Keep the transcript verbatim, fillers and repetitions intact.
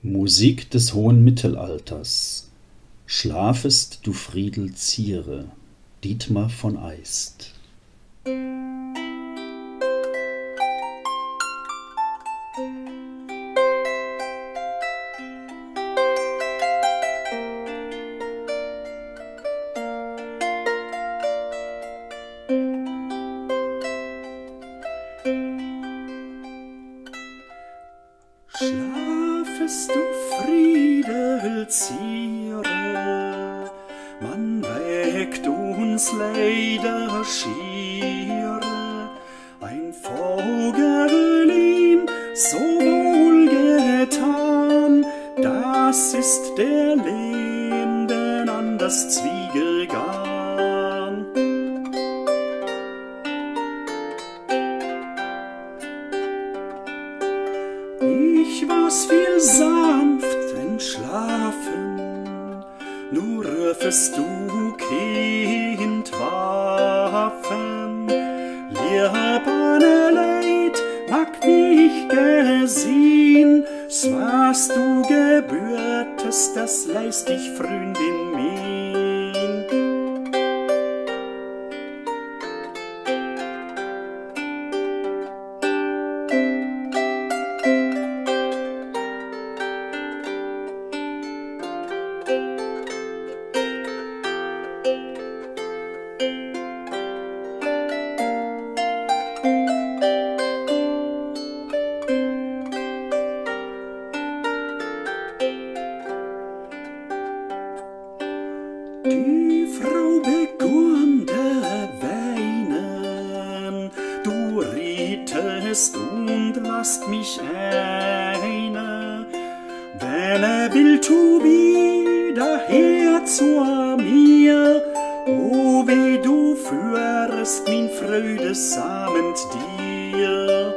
Musik des hohen Mittelalters. Schlafest du Friedel Ziere, Dietmar von Eist. Schlafest du Friedel Ziere, man weckt uns leider schiere, ein Vogel ihm so wohlgetan, das ist der Lenden an das Zwiegelgarn. Ich war's viel sanft entschlafen, nur rufest du Kind Waffen. Liebane Leid mag nicht gesehen, s was du gebürtest, das leist dich Freundin min. Die Frau begann weinen, du rietest und lasst mich eine. Wenn er will, tu wieder her zu mir, o weh, du führest mein Freude sammt dir.